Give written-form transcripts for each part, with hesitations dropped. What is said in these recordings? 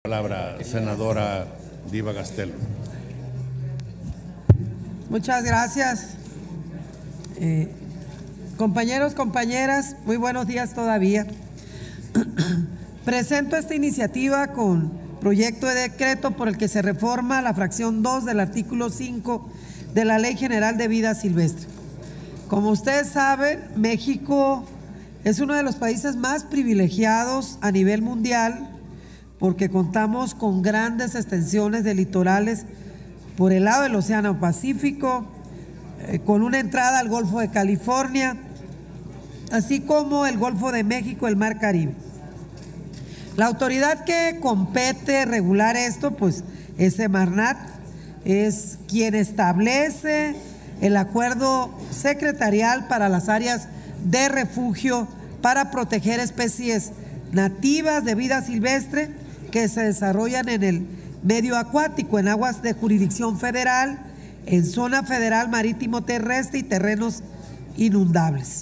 Palabra, senadora Diva Gastelum. Muchas gracias. Compañeros, compañeras, muy buenos días todavía. Presento esta iniciativa con proyecto de decreto por el que se reforma la fracción 2 del artículo 5 de la Ley General de Vida Silvestre. Como ustedes saben, México es uno de los países más privilegiados a nivel mundial porque contamos con grandes extensiones de litorales por el lado del Océano Pacífico, con una entrada al Golfo de California, así como el Golfo de México, el Mar Caribe. La autoridad que compete regular esto, pues, es Semarnat, es quien establece el acuerdo secretarial para las áreas de refugio para proteger especies nativas de vida silvestre que se desarrollan en el medio acuático, en aguas de jurisdicción federal, en zona federal marítimo terrestre y terrenos inundables.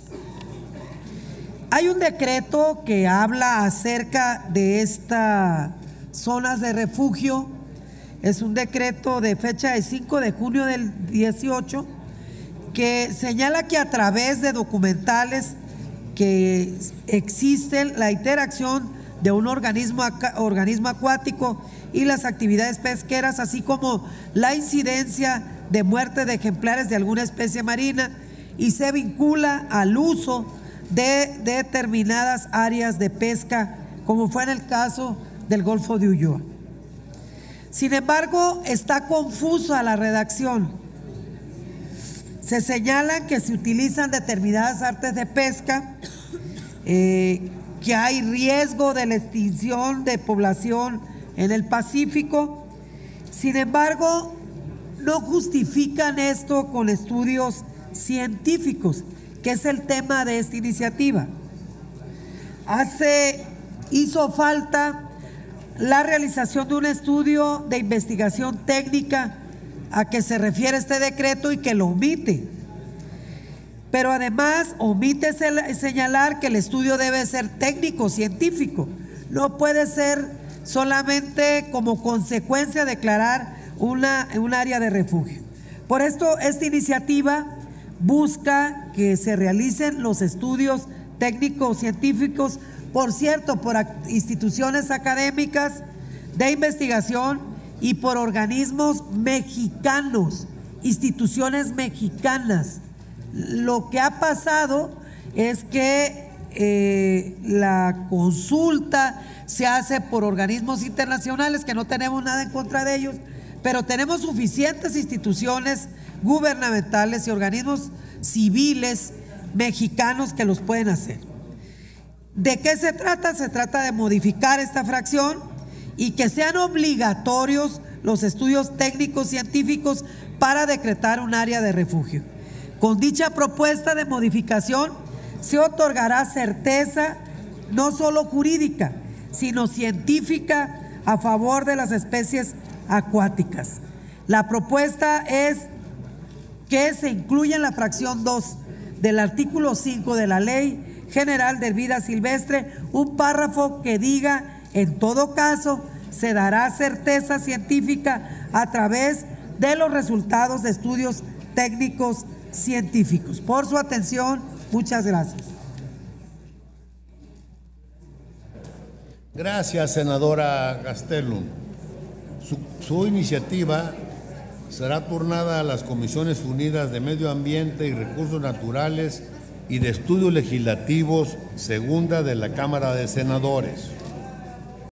Hay un decreto que habla acerca de estas zonas de refugio. Es un decreto de fecha de 5 de junio del 18 que señala que a través de documentales que existen la interacción de un organismo acuático y las actividades pesqueras, así como la incidencia de muerte de ejemplares de alguna especie marina, y se vincula al uso de determinadas áreas de pesca, como fue en el caso del Golfo de Ulloa. Sin embargo, está confusa la redacción. Se señala que se utilizan determinadas artes de pesca, que hay riesgo de la extinción de población en el Pacífico. Sin embargo, no justifican esto con estudios científicos, que es el tema de esta iniciativa. Hizo falta la realización de un estudio de investigación técnica a que se refiere este decreto y que lo omite. Pero además omite señalar que el estudio debe ser técnico, científico. No puede ser solamente como consecuencia declarar un área de refugio. Por esto, esta iniciativa busca que se realicen los estudios técnicos científicos, por cierto, por instituciones académicas de investigación y por organismos mexicanos, instituciones mexicanas. Lo que ha pasado es que la consulta se hace por organismos internacionales, que no tenemos nada en contra de ellos, pero tenemos suficientes instituciones gubernamentales y organismos civiles mexicanos que los pueden hacer. ¿De qué se trata? Se trata de modificar esta fracción y que sean obligatorios los estudios técnicos científicos para decretar un área de refugio. Con dicha propuesta de modificación se otorgará certeza no solo jurídica, sino científica a favor de las especies acuáticas. La propuesta es que se incluya en la fracción 2 del artículo 5 de la Ley General de Vida Silvestre un párrafo que diga: en todo caso, se dará certeza científica a través de los resultados de estudios técnicos científicos. Por su atención, muchas gracias. Gracias, senadora Gastelum. Su iniciativa será turnada a las Comisiones Unidas de Medio Ambiente y Recursos Naturales y de Estudios Legislativos, segunda de la Cámara de Senadores.